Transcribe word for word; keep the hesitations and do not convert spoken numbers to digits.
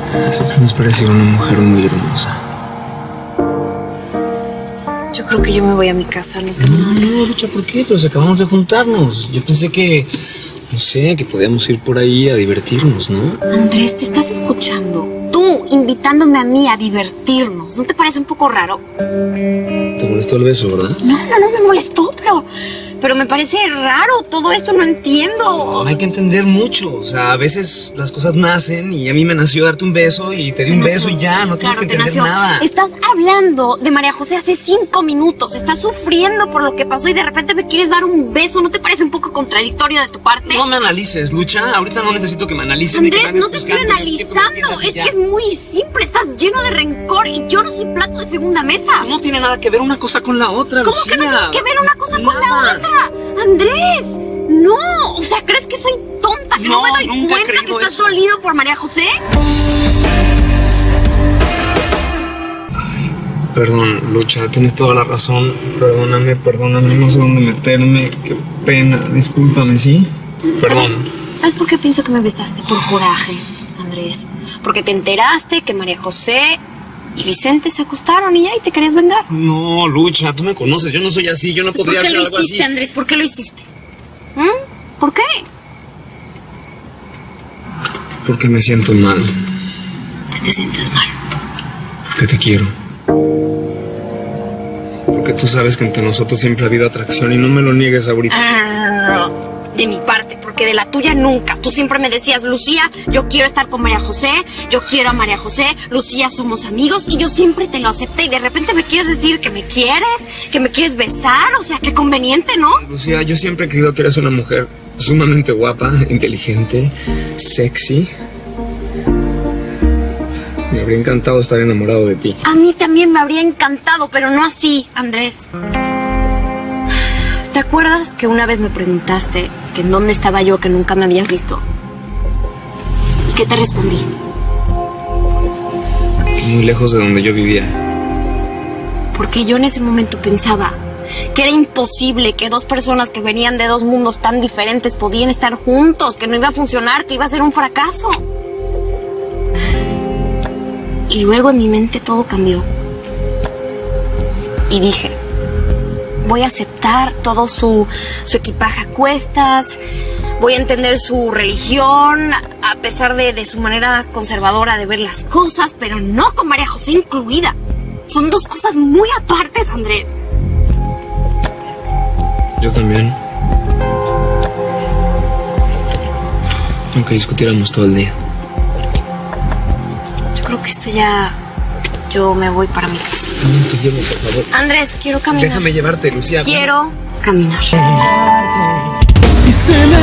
Siempre me has parecido una mujer muy hermosa. Yo creo que yo me voy a mi casa, no tengo No, nada que hacer. no, Lucha, ¿por qué? Pero si acabamos de juntarnos. Yo pensé que, no sé, que podíamos ir por ahí a divertirnos, ¿no? Andrés, ¿te estás escuchando? Tú invitándome a mí a divertirnos. ¿No te parece un poco raro? Te molestó el beso, ¿verdad? No, no, no me molestó, pero... Pero me parece raro todo esto, no entiendo. No, hay que entender mucho. O sea, a veces las cosas nacen y a mí me nació darte un beso y te di un beso y ya, no tienes Claro, que te entender nació. nada. Estás hablando de María José hace cinco minutos. Estás sufriendo por lo que pasó y de repente me quieres dar un beso. ¿No te parece un poco contradictorio de tu parte? No me analices, Lucha. Ahorita no necesito que me analices ni que me Andrés, andes no te estoy juzgando. Yo quiero que me analizando. entiendas y Es ya. que es muy simple. Estás lleno de rencor y yo no soy plato de segunda mesa. No tiene nada que ver una cosa con la otra, ¿Cómo Lucía? que no tiene que ver una cosa con la Nada. otra? Andrés, no. O sea, ¿crees que soy tonta? ¿Que no, No, me doy nunca he cuenta que creído estás eso. dolido por María José? Perdón, Lucha, tienes toda la razón. Perdóname, perdóname, no sé dónde meterme. Qué pena, discúlpame, ¿sí? Perdón. ¿Sabes, ¿Sabes por qué pienso que me besaste? Por coraje, Andrés. Porque te enteraste que María José y Vicente se acostaron y ya, y te querías vengar. No, Lucha, tú me conoces, yo no soy así, yo no Pues, podría ¿por qué hacer lo algo hiciste, así. Andrés? ¿Por qué lo hiciste? ¿Mm? ¿Por qué? Porque me siento mal, ¿Qué te sientes mal? porque te quiero. Porque tú sabes que entre nosotros siempre ha habido atracción y no me lo niegues ahorita. Ah, no, no, no. De mi parte, porque de la tuya nunca. Tú siempre me decías, Lucía, yo quiero estar con María José, yo quiero a María José, Lucía, somos amigos, y yo siempre te lo acepté. Y de repente me quieres decir que me quieres, que me quieres besar, o sea, qué conveniente, ¿no? Lucía, yo siempre he creído que eres una mujer sumamente guapa, inteligente, sexy. Me habría encantado estar enamorado de ti. A mí también me habría encantado, pero no así, Andrés. ¿Te acuerdas que una vez me preguntaste que en dónde estaba yo, que nunca me habías visto? ¿Y qué te respondí? Muy lejos de donde yo vivía. Porque yo en ese momento pensaba que era imposible que dos personas que venían de dos mundos tan diferentes podían estar juntos, que no iba a funcionar, que iba a ser un fracaso. Y luego en mi mente todo cambió. Y dije, voy a aceptar todo su, su equipaje a cuestas, voy a entender su religión, a pesar de, de su manera conservadora de ver las cosas, pero no con María José incluida. Son dos cosas muy apartes, Andrés. Yo también. Aunque discutiéramos todo el día. Yo creo que esto ya... Yo me voy para mi casa. No, te llevo, por favor. Andrés, quiero caminar. Déjame llevarte, Lucía. Quiero caminar. Y se me